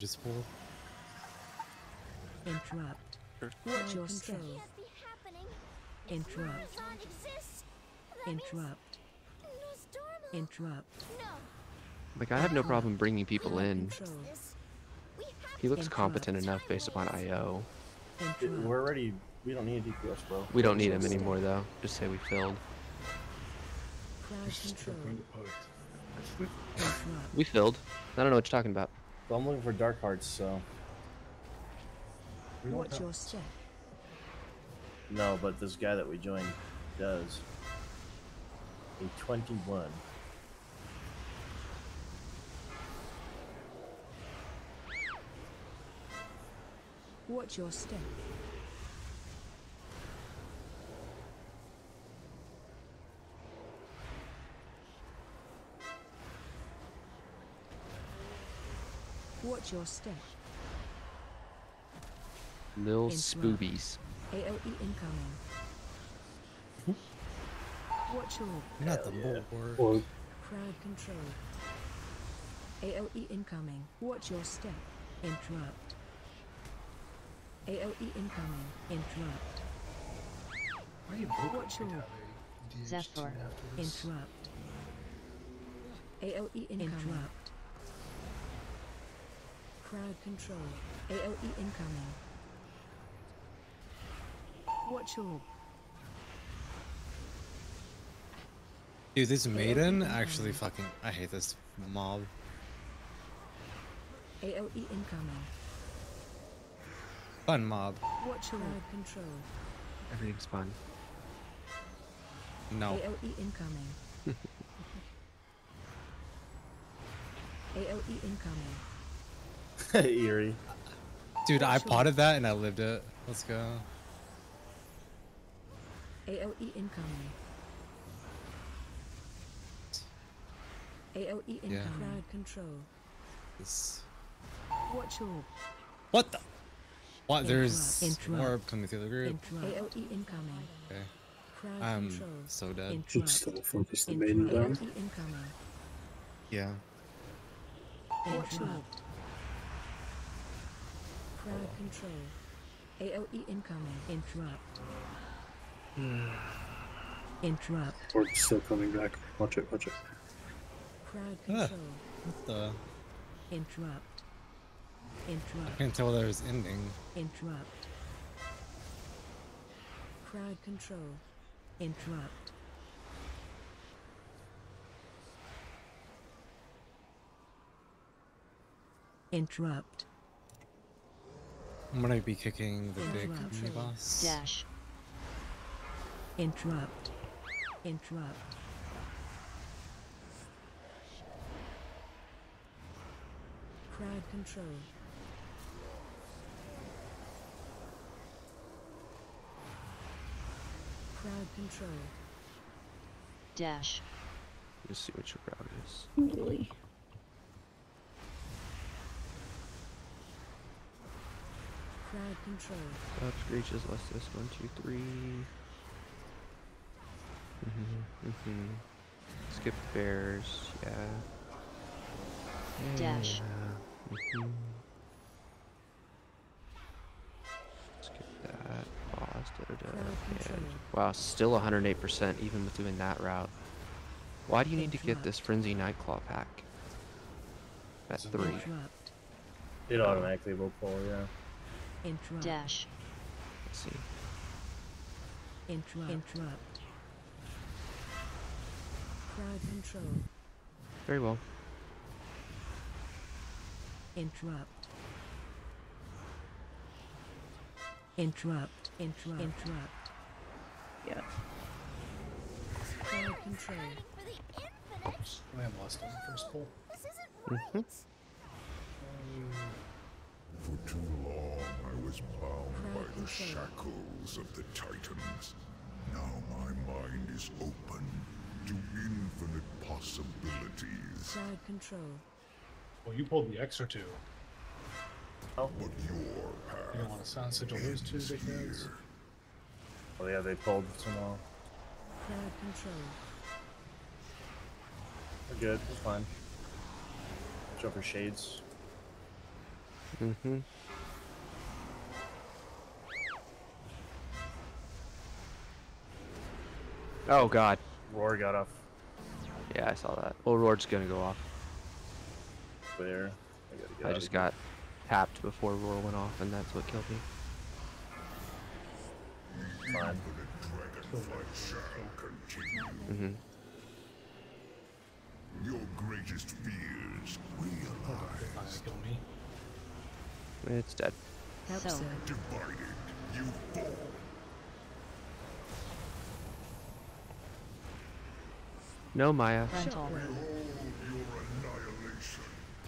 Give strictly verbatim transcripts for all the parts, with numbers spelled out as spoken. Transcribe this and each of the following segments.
Just pull. Interrupt. Sure. Watch your step. Can't be happening. Interrupt. Amazon exists. That Interrupt. means Nostormo. Interrupt. No. Like, I have no problem bringing people in. Control. This. We have He looks Interrupt. competent enough based upon I O. Interrupt. We're already. We don't need a D P S, bro. We don't need him anymore, though. Just say we filled. Crowd control. Interrupt. We filled. I don't know what you're talking about. So I'm looking for Dark Hearts, so. Watch your step. No, but this guy that we joined does. A twenty-one. Watch your step. Watch your step. Lil Interrupt. Spoobies. A O E incoming. Watch your Not the bulwark. Or crowd control. A O E incoming. Watch your step. Interrupt. A O E incoming. Interrupt. why are you broken? Watch your Zephyr. interrupt. A O E interrupt. Crowd control. A O E incoming. Watch your Dude, this maiden actually fucking. I hate this mob. A O E incoming. Fun mob. Watch your crowd control. Everything's fun. No. A O E incoming. A O E incoming. Eerie. Dude, I potted that and I lived it. Let's go. A O E incoming. A O E incoming. Yeah. Crowd control. This. Watch your What the? What? There's Interrupt. orb coming through the group. interrupt. A O E incoming. Okay. Crowd I'm control. so dead. Should Interrupt. still focus the maiden Interrupt. down. A O E incoming. Yeah. Interrupt. Crowd control. A O E incoming. Interrupt. Interrupt. Or it's still coming back. Watch it, watch it. Crowd Ah. control. What the? Interrupt. I Interrupt. can't tell whether it's ending. Interrupt. Crowd control. Interrupt. Interrupt. I'm gonna be kicking the big Interrupt. mini boss. Dash. Interrupt. Interrupt. Crowd control. Crowd control. Dash. Just see what your crowd is. Really? Crowd control. Up, screeches, let's this. One, two, three. Mm-hmm, mm-hmm. Skip the bears, yeah. Dash. Yeah. Mm-hmm. Skip that. Pause. Da, da, da. Crowd control. And, wow, still one hundred eight percent even with doing that route. Why do you need to get this Frenzy Nightclaw pack? At three. Interrupt. It automatically will pull, yeah. Interrupt. Dash. Let's see. Interrupt. Interrupt. Crowd control. Very well. Interrupt. Interrupt. Interrupt. Interrupt. Yeah. Crowd control. For the infinite. I am lost on the first pull. This isn't right. Mhm. For too long I was bound Crowd by the control. shackles of the Titans. Now my mind is open to infinite possibilities. Crowd control. Well, you pulled the extra two. But your You path don't want to sound such a lose two ends because here. Oh yeah, they pulled some more. Crowd control. We're good, it's fine. Watch out for shades. Mm-hmm. Oh god. Roar got off Yeah, I saw that. Well, Roar's gonna go off. there. I gotta get I out just of here. got tapped before Roar went off, and that's what killed me. Fine. Mm-hmm. Your greatest fears realized. Fine, kill me. It's dead. Help So- sir. Divided, you fall. No, Maya. Rental. Your annihilation.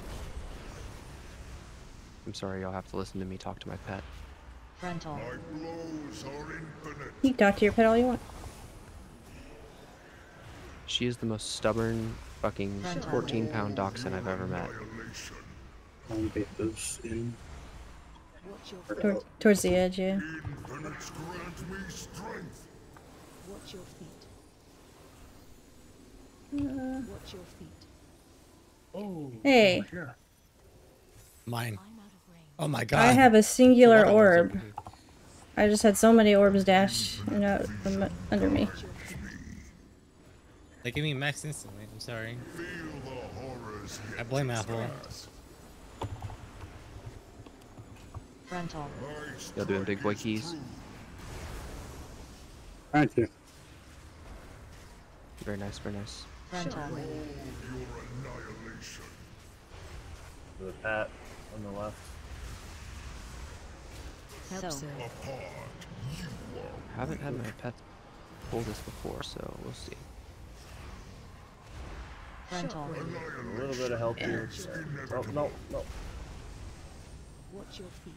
I'm sorry, you'll have to listen to me talk to my pet. Rental. My blows are infinite. You can talk to your pet all you want. She is the most stubborn fucking Rental. fourteen pound dachshund I've ever met. Annihilation. I'll bait those in. Watch your feet. Tor- towards the edge, yeah. Infinites grant me strength. Watch your feet. Uh, Watch your feet. Oh. Hey. over Here. Mine. I'm out of range. Oh my god. I have a singular What are those orb. over here? I just had so many orbs dash and out from under me. Watch your feet. They give me max instantly. I'm sorry. Feel the horrors I yet blame to Apple. pass. Rental. My Y'all doing big boy strike is keys? true. Trying to. Very nice, very nice. Rental. Your annihilation. The pat on the left. Help So- sir. Apart, you are Haven't had my pet pull this before, so we'll see. Rental. A little bit of help here. Oh, no, no. Watch your feet.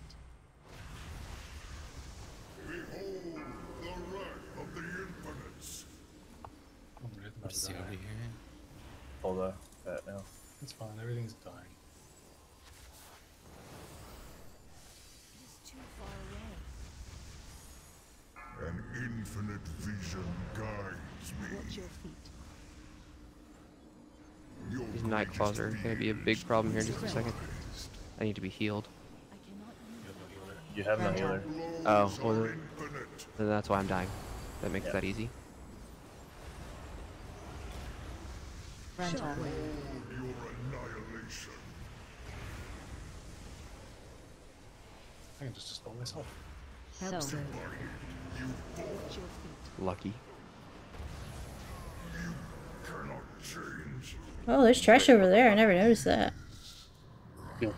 behold the wrath of the infinites. I'm right about What's to the die. over here? Pull the pat now. It's fine. Everything's dying. It's too far away. An infinite vision guides me. Watch your feet. Your These night claws are gonna be a big problem here in just a second. greatest I need to be healed. I cannot use You have no healer. Oh, blows well, are then- infinite. Then that's why I'm dying. That makes Yeah. that easy. Rental. Your annihilation. I can just dispel myself. Help So- sir. You Watch your feet. Lucky. cannot change. Oh, there's trash over there. I never noticed that. Yeah.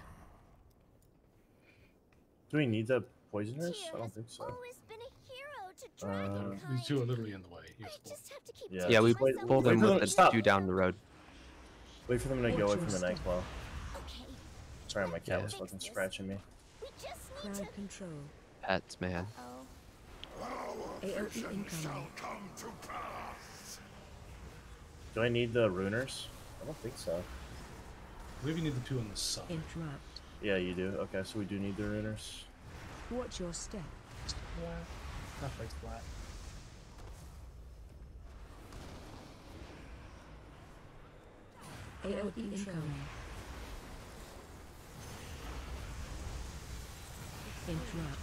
Do we need the poisoners? Tyr I don't has think so. always been a hero to Uh, dragonkind. These two are literally in the way. You I have to pull. just have to keep Yeah. teaching Yeah, we Wait, myself pulled wait them for with them the to stop. two down the road. Wait for them to go away from the night claw. Okay, Sorry, my cat Yeah. was fucking scratching me. we just need Crowd to. control. Pets, man. Oh, A O E incoming. Come to pass. Do I need the runers? I don't think so. I believe you need the two on the side. Interrupt. Yeah, you do. Okay, so we do need the runers. Watch your step. Flat. Not quite flat. A O E incoming. Interrupt.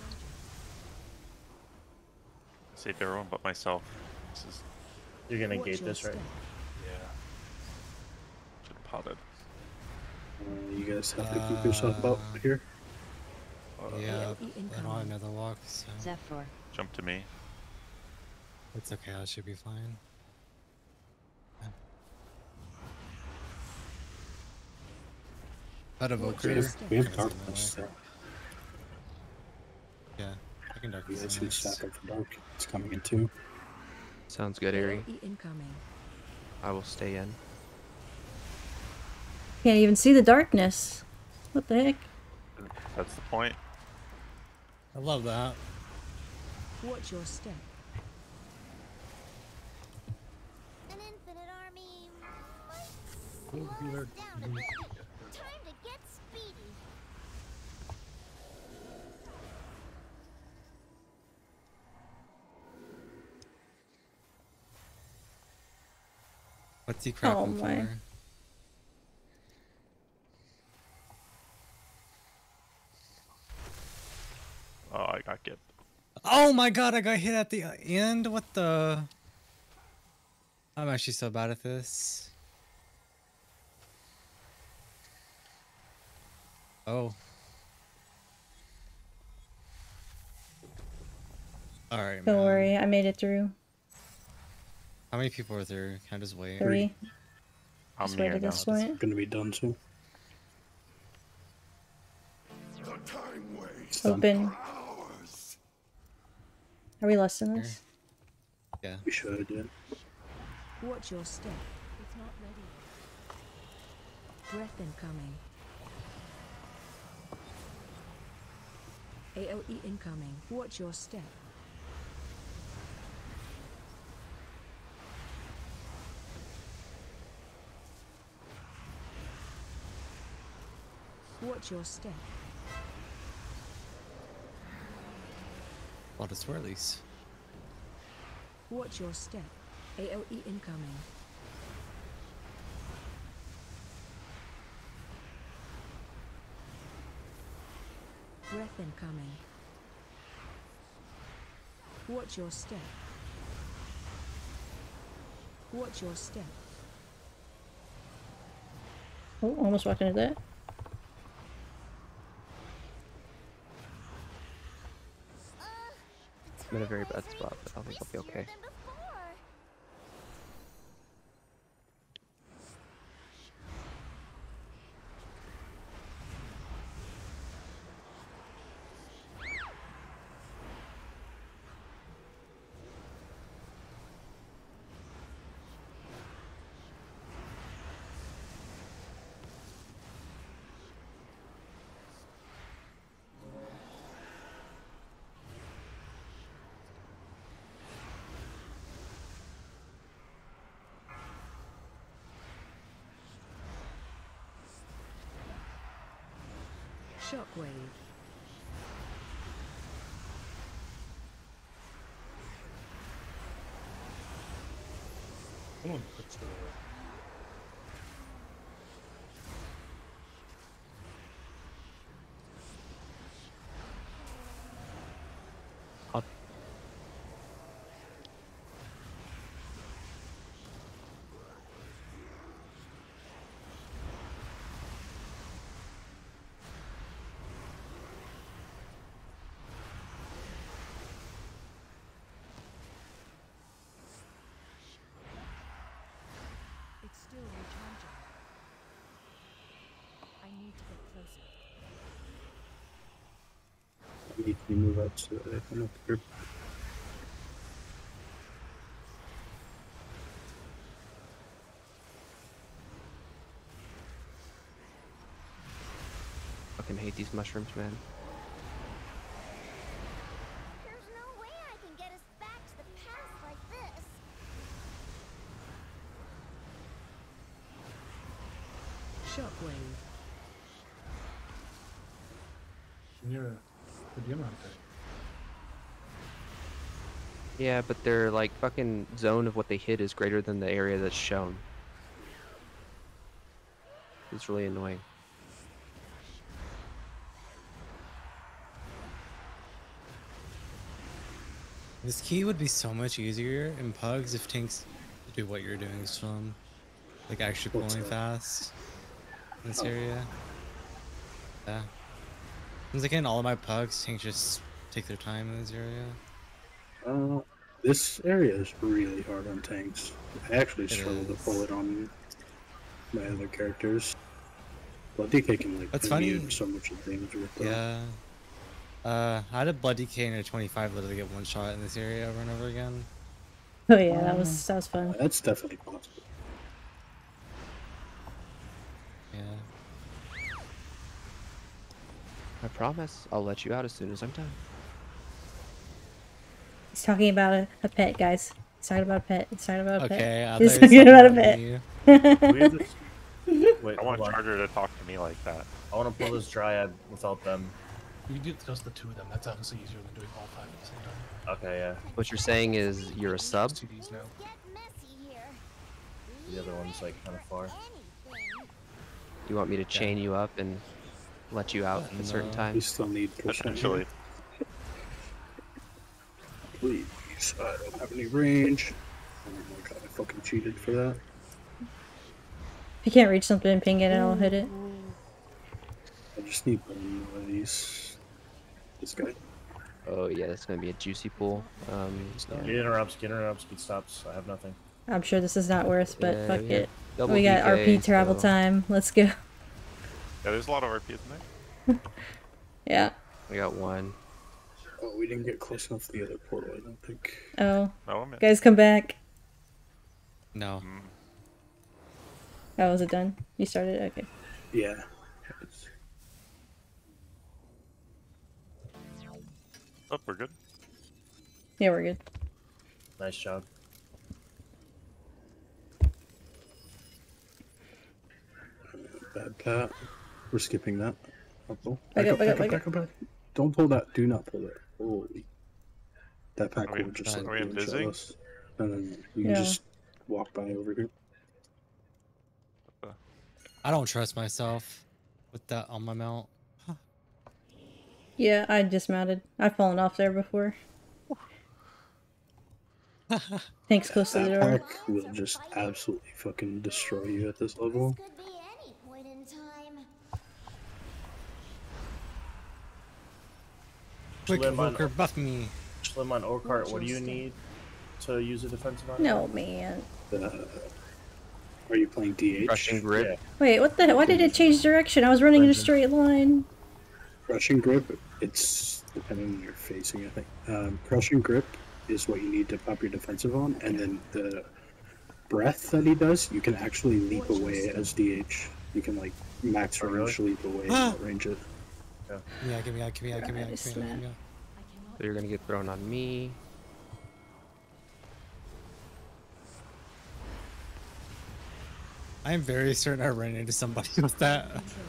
Saved everyone but myself. This is You're gonna Watch gate your this, right? step. Yeah. should have potted. Uh, you guys have to keep yourself up here. Yeah, A O E I don't have incoming. another walk, so Zephyr. Jump to me. it's okay. I should be fine. But evoker. We have, we have kinda in my darkness, way. so Yeah, I can you darkness. guys the can next. stack up for dark. It's coming in two. Sounds good, A O Ari. E incoming. I will stay in. Can't even see the darkness. What the heck? That's the point. I love that. Watch your step. an infinite army might Cool, slow healer. us down a Mhm. bit. Time to get speedy. What's he crapping Oh, my. for? Oh, I got get. Oh my god, I got hit at the end? What the? I'm actually so bad at this. Oh. Alright, Don't man. worry, I made it through. How many people are there? Can I just wait? Three. I'm Just wait here at now. this point. Gonna be done soon. The time waits Open. for hours. Are we less than this? Yeah. We should, yeah. Watch your step. It's not ready. Breath incoming. A O E incoming. Watch your step. Watch your step. A lot of swirlies. Watch your step. A O E incoming. Breath incoming. Watch your step. Watch your step. Oh, almost walked into that. I'm in a very bad spot, but I think I'll be okay. Shockwave. Someone puts the I'll It's still recharging. I need to get closer. I need to move out so that I can up here. fucking hate these mushrooms, man. There's no way I can get us back to the past like this. Shockwave. You're a good gym hunter. Yeah, but their like fucking zone of what they hit is greater than the area that's shown. It's really annoying. This key would be so much easier in Pugs if tanks do what you're doing, Swim. Like actually What's pulling that? fast in this Oh. area. Yeah. Seems like in all of my Pugs, tanks just take their time in this area. Uh, this area is really hard on tanks. I actually It struggle to is. pull it on my other characters. Well, D K can like That's pin you funny. in so much of damage with them. Yeah. Uh, I had a Blood D K and a twenty-five literally get one shot in this area over and over again. Oh yeah, that was that was fun. That's definitely possible. Yeah. I promise I'll let you out as soon as I'm done. He's talking about a, a pet, guys. He's talking about a pet. He's talking about a Okay, pet. I He's thought you talking were about a talking pet. about We have this... Wait, I want hold on. Charger to talk to me like that. I want to pull this Dryad without them. You do just the two of them. That's obviously easier than doing all five at the same time. Okay, yeah. What you're saying is you're a sub? C Ds now. Get messy here. The other one's like kind of far. Anything. You want me to chain you up and let you out at certain No. We times? still need push. Potentially. please. I don't have any range. Oh my god, I fucking cheated for that. If you can't reach something, ping it and I'll hit it. I just need one of these. This guy. Oh yeah, that's gonna be a juicy pool. Um, yeah. Get interrupts, get interrupts, get stops. I have nothing. I'm sure this is not worse, but Yeah, fuck we it. got double We got D K, R P travel so- time. Let's go. Yeah, there's a lot of R P in there. Yeah. We got one. Oh, we didn't get close enough to the other portal, I don't think. Oh. No, I'm in. Guys, come back. No. Mm. Oh, is it done? You started? Okay. Yeah. Oh, we're good. Yeah, we're good. Nice job. Bad Pat. We're skipping that. Up, oh. Back Back up, up, back back up, up, back back up, back up. Don't pull that. Do not pull that. Holy. That pack Are we- will just are like we one shot invising? us. And then you can Yeah. just walk by over here. I don't trust myself with that on my mount. Yeah, I dismounted. I've fallen off there before. Thanks, close to the That door. pack will just absolutely fucking destroy you at this level. Could be any point in time. Quick, Slim on- Evoker, buff me. Slim on Orcart, what do you need to use a defensive on? No, man. Uh, are you playing D H? Crushing grip. Yeah. Wait, what the? Why did it change direction? I was running in a straight line. Crushing grip, it's depending on your facing, I think. Um, crushing grip is what you need to pop your defensive on, and then the breath that he does, you can actually leap away as D H. You can like max Oh, range really? leap away and not range it. Yeah, give me out, give me out, give me out, give me out, give me out. So you're gonna get thrown on me. I am very certain I ran into somebody with that.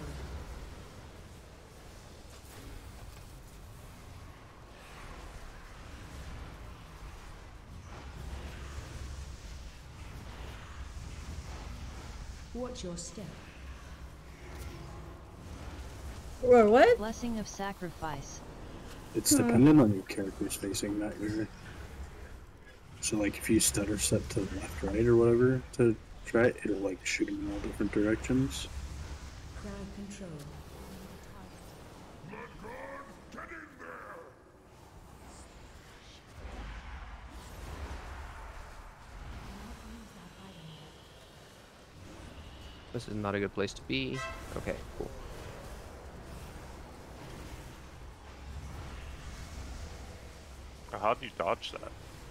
Watch your step. Or what? Blessing of sacrifice. It's dependent on your character's facing, not your. So like if you stutter step to the left, right, or whatever to try it, it'll like shoot him in all different directions. Crowd control. This is not a good place to be. Okay, cool. How'd you dodge that?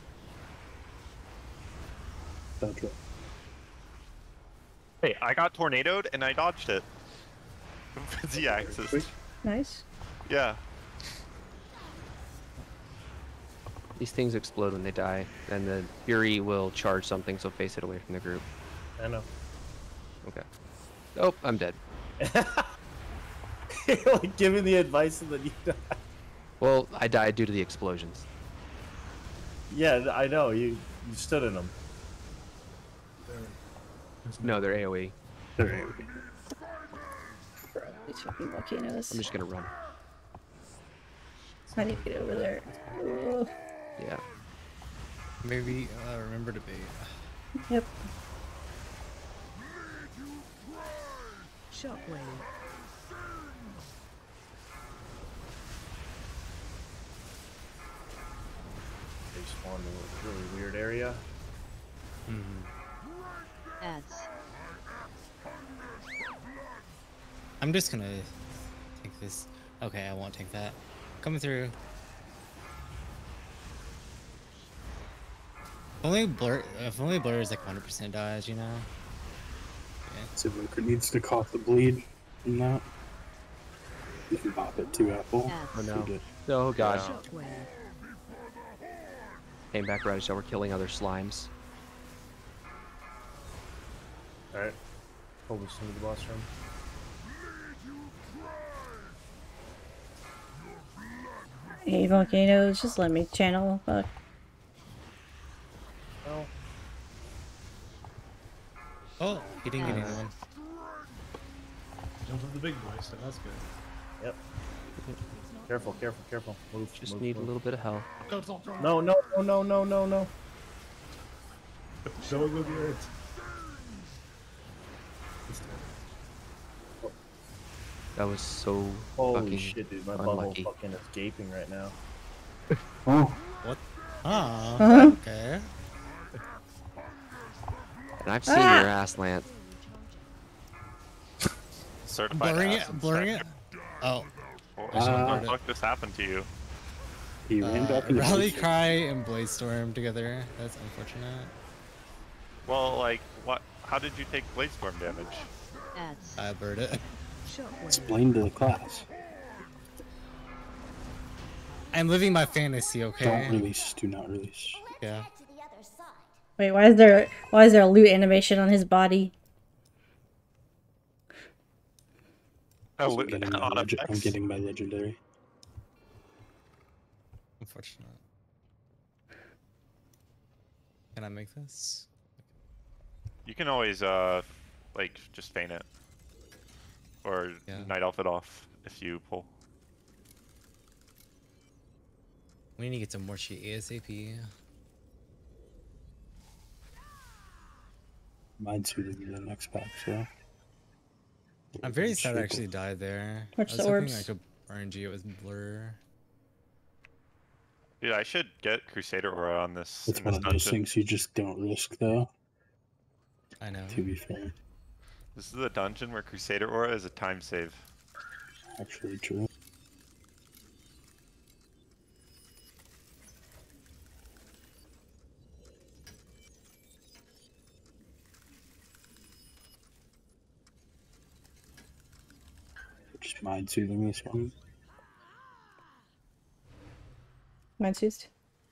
That's right. Hey, I got tornadoed and I dodged it. Z axis. Nice. Yeah. These things explode when they die, and the Fury will charge something, so face it away from the group. I know. Okay. Oh, I'm dead. Like giving the advice and then you die. Well, I died due to the explosions. Yeah, I know. You you stood in them. No, they're AoE. They're AoE. These fucking volcanoes. I'm just gonna run. I need to get over there. Ugh. Yeah. Maybe uh, remember to be. Yep. Shockwave. They spawned in a really weird area. Ads. I'm just gonna take this. Okay, I won't take that. Coming through. If only blur. If only blur is like one hundred percent dodge, you know. So Evoker needs to cough the bleed from that. You can pop it to Apple. Oh If you no. did. Oh god. Shockwave. Came back right as we're killing other slimes. Alright. Hold this into the boss room. Hey, volcanoes, just let me channel. Fuck. Oh. Oh, he didn't get Nice. anyone. Jumped with the big boy, so that's good. Yep. Careful, careful, careful. Move, Just move, need move. a little bit of help. Go, don't throw No, no, no, no, no, no, no. Don't go near it. That was so Holy fucking shit, dude. My unlucky. bubble fucking is gaping right now. Oh, What? Ah. Uh-huh. Okay. And I've seen Ah! your ass, Lance. I'm Certified blurring ass it. Blurring it. inspector. Oh. What Ah. the fuck just happened to you? he ran Uh, back in the Rally booster. Cry and Blade Storm together. That's unfortunate. Well, like, what? How did you take Blade Storm damage? Ads. I blurred it. Shockwave. Explain to the class. I'm living my fantasy, Don't okay? release. Do not release. Yeah. Get to the other side. Wait, why is there why is there a loot animation on his body? Oh, I'm look, getting, my on lege- I'm effects. getting my legendary. Unfortunate. Can I make this? You can always, uh, like, just feign it. Or Yeah. night elf it off if you pull. We need to get some more cheat ASAP. Mine's suited in the next pack, so. I'm very sad I Shape actually died there. Watch I the was hoping orbs. I could R N G it with blur. Dude, I should get Crusader Aura on this, It's in one this of those dungeon. things you just don't risk, though, I know. to be fair. This is the dungeon where Crusader Aura is a time save. Actually, true. Just mind soothing this one. Mine's used.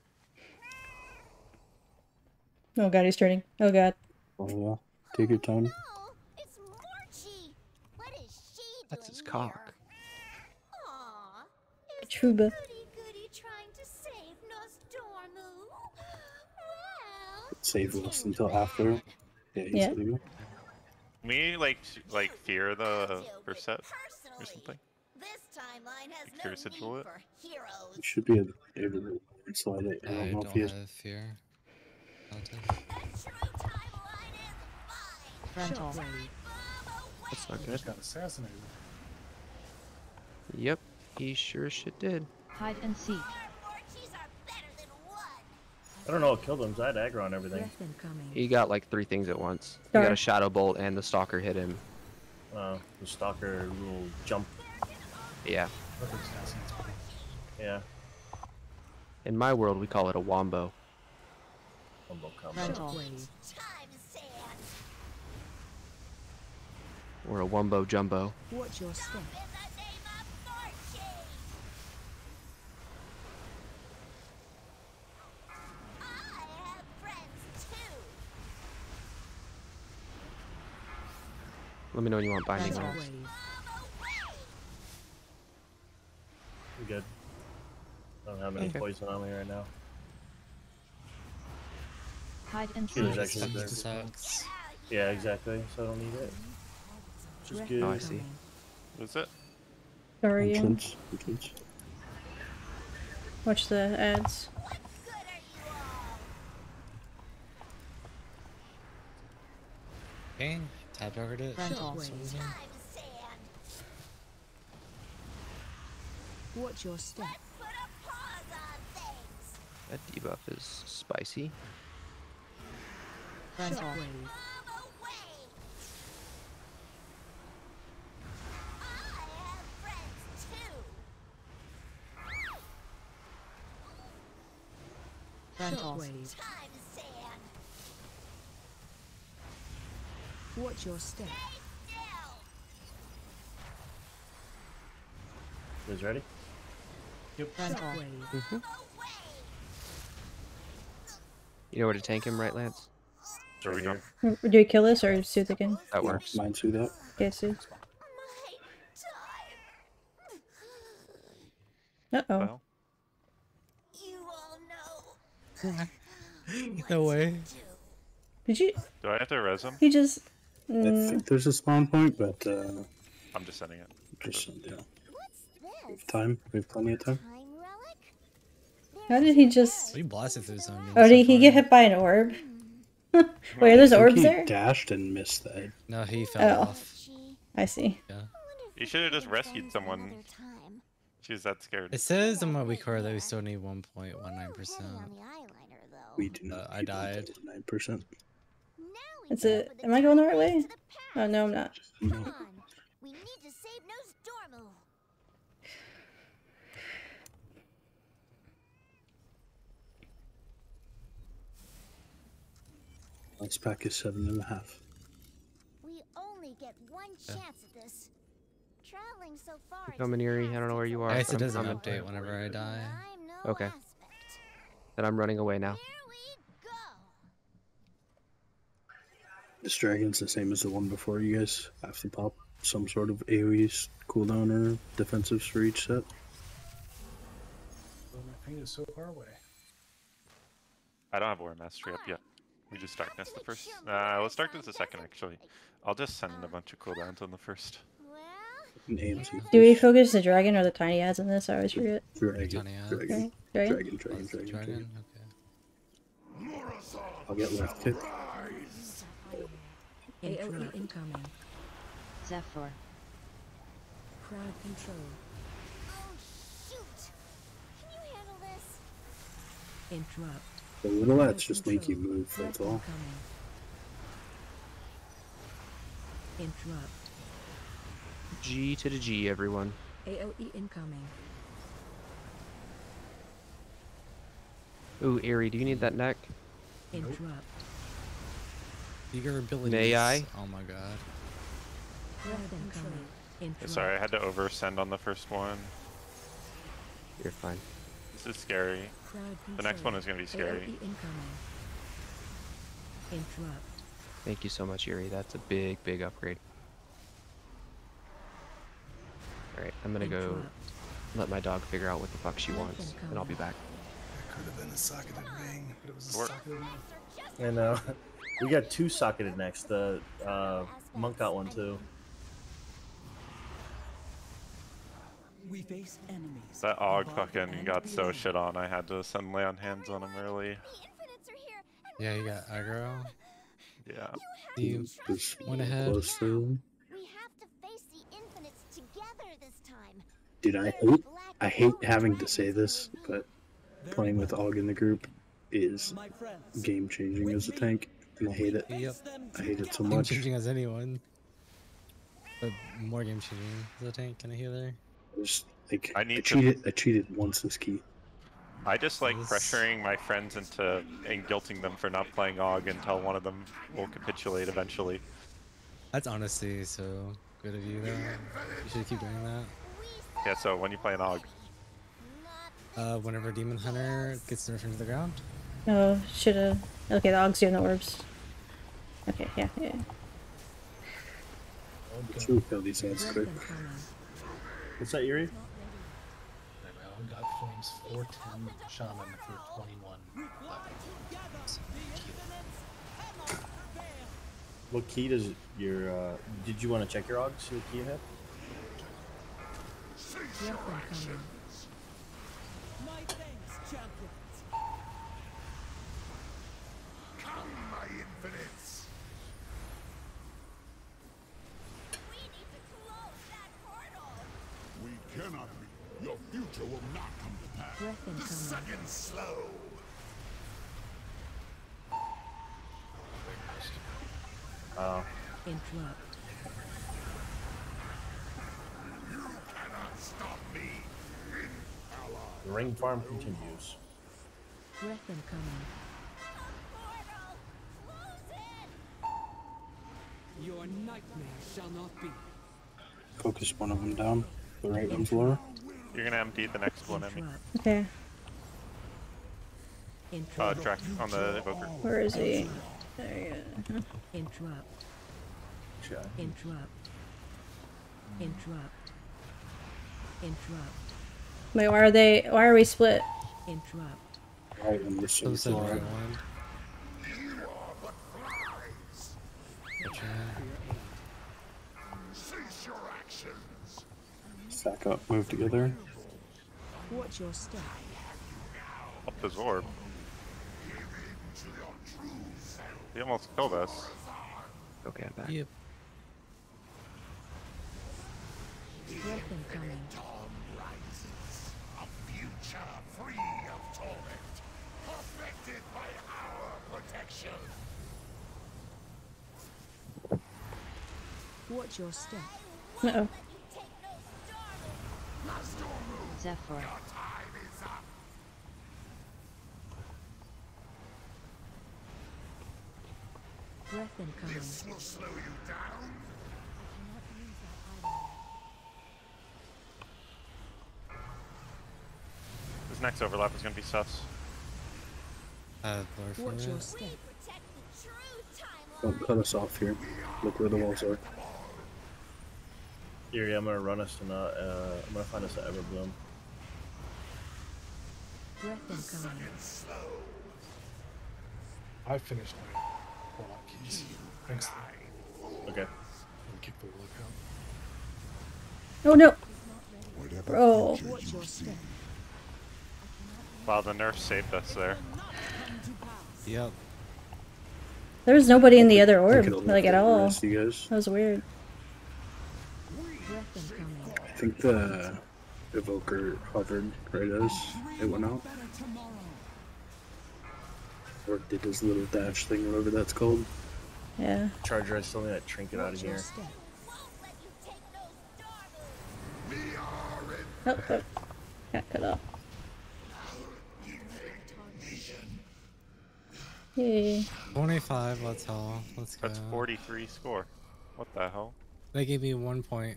Oh god, he's turning. Oh god. Oh, yeah. Take your time. Oh, it's Morchi. What is she That's his doing cock. here? Aw, is Truba. the goody goody trying to save Nostormu? Well, Save too us until bad. after. Yeah, he's Yeah. leaving. Can we, like, sh- like fear the Deal first with set or personally. something? This timeline has Like, no fear need residual it? for heroes. You should be able to slide it. I I don't know don't if he has. have fear. Relative. The true timeline is mine. Rental. Shockwave. That's not He good. just got assassinated. Yep, he sure shit did. Hide and seek. Morchis are better than one. I don't know what killed him, 'cause I had aggro on everything. Breath incoming. He got like three things at once. He got Sorry. a Shadow Bolt and the Stalker hit him. Uh, the stalker little jump. Yeah. Other assassins. Yeah. In my world, we call it a Wombo. Combo combo. Rental. Shockwave. Time sand. Or a Wombo Jumbo. Watch your step. In the name of Morchi. I have friends too. Let me know when you want binding Rental. rolls. Shockwave. Move away. I'm good. I don't have any Okay. poison on me right now. Hide and She was seek. actually Sucks very to sucks. Yeah, exactly. So I don't need it. Which is Breath good. Oh, I see. incoming. Is it? Sorry. you. Entrance. Entrance. Watch the ads. What good are you all? Okay. Tab target it. Rental. Shockwave. Time sand. Watch your step. Put a pause on things. That debuff is spicy. Rental. Shockwave. Move away. I have friends too. Rental. Shockwave. Time sand. Watch your step. Stay still. You guys ready? Rental. Shockwave. Mm-hmm. Move away. You know where to tank him, right, Lance? Are we Right done? Do we kill this or soothe again? That works. Mind soothe that. Okay, soothe. My time. Uh oh. Well, You all know. No way. Did you? do I have to res him? He just. I Mm, think there's a spawn point, but uh, I'm just sending it. just yeah. What's this? We have time. We have plenty of time. Time relic? How did he just? We blasted through some. Oh, did he get hit by an orb? Wait, are those I think orbs he there? dashed and missed that. No, he fell Oh. off. I see. Yeah. You should have just rescued someone. She was that scared. It says in my weak card that we still need one point one nine percent. We do not. Uh, I died. Nine percent. Is it? Am I going the right way? Oh no, I'm not. Come on. We need to save Nosdormu. Last pack is seven and a half. We only get one Yeah. chance at this. Traveling so far. I'm coming, Erie. I don't know where you are. I guess it I'm doesn't coming. update whenever I die. Okay. Then I'm running away now. This dragon's the same as the one before. You guys have to pop some sort of AoE cooldown or defensives for each set. Oh, my thing is so far away. I don't have War Mastery up yet. We just Darkness the first. Uh, let's Darkness the second, actually. I'll just send a bunch of cooldowns on the first. An A M C. Do we focus the dragon or the tiny ads in this? I always forget. Dragon. Tiny ads. Dragon. Dragon? Dragon. Dragon. Dragon. Dragon? Dragon. I'll get left kick. A O E incoming. Zephyr. Crowd control. Oh shoot! Can you handle this? Interrupt. The little ads just make you move, that's all. Incoming. Interrupt. G to the G, everyone. A O E incoming. Ooh, Erie, do you need that neck? Interrupt. Your abilities. May I? Oh my god. Crowd incoming. Interrupt. Sorry, I had to oversend on the first one. You're fine. This is scary. Crowd The next control. one is going to be A O scary. E incoming. Interrupt. Thank you so much, Erie. That's a big, big upgrade. Alright, I'm gonna go Interrupt. let my dog figure out what the fuck she wants, and I'll be back. Could have been a socketed ring, but it was a Work. socketed ring. And uh, we got two socketed next. The uh, monk got one too. We face enemies. That Og fucking got so shit on, I had to send lay on hands on him early. Yeah, you got aggro. Yeah. You Just went ahead. close to them. We have to face the infinites together this time. Dude, I hate, I hate having to say this, but playing with Og in the group is game changing as a tank, and I hate it. Yep. I hate it so Game much. changing as anyone. But more game changing as a tank and a healer. Just, like, I I, need to- cheated. I cheated once this key. I just like This- pressuring my friends into and guilting them for not playing Og until one of them will capitulate eventually. That's honestly so good of you though. You should keep doing that. Yeah, so when you play an Og, Uh, whenever Demon Hunter gets nerfed into the ground. Oh, shoulda. Okay, the Og's doing the orbs. Okay, yeah, yeah. Let's really kill these ads quick. What's that, Yuri? I got flames four ten shaman for twenty-one. What key does your? Uh, did you want to check your Og? See what key you have? My thanks, champions. Come, my infinites! We need to close that portal. We cannot be. Your future will not come to pass. Breath The incoming. second slow. Oh. Interrupt. You cannot stop me. The ring farm continues. Breath incoming. Your nightmare shall not be. Focus one of them down. The right one's lower. you're gonna empty the next one enemy. Okay. Uh, track on the evoker. Where is he? There you go. Interrupt. Check. Interrupt. Interrupt. Interrupt. Wait, why are they? Why are we split? Interrupt. Right one this So one's said lower. right one. Gotcha. Cease your actions. Back up, move together. Watch your step. Up his orb. He almost killed us. Okay, I'm back. Yep. Breath incoming. A future free of torment, perfected by our protection. Watch your step. Uh-oh. Zephyr. Breath incoming. This will slow you down. This next overlap is gonna be sus. Uh, Lord for Watch your it. step. Don't cut us off here. Look where the walls are. Yuri, I'm gonna run us to not. Uh, I'm gonna find us an Everbloom. Breath incoming. I finished my warlock keys. Thanks. Okay. And kick the warlock out. Oh no! Whatever Bro. future Watch you your see, step. Wow, the nerf saved us there. Yep. There was nobody in the other I orb, could have like at left the all. rest of you guys. That was weird. Breath incoming. I think the evoker hovered right as it went out. Or did his little dash thing, whatever that's called. Yeah. Charger, I still need that trinket out of Watch your here. step. Oh, oh. Got cut off. Hey. twenty-five, let's all. Let's go. That's forty-three score. What the hell? They gave me one point.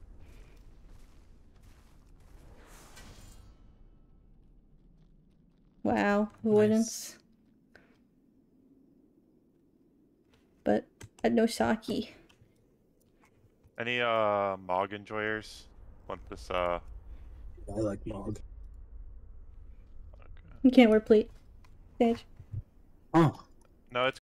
Wow, avoidance. But I had no sake. Any uh Mog enjoyers want this uh I like Mog. You can't wear pleat. Sage. Oh. no, it's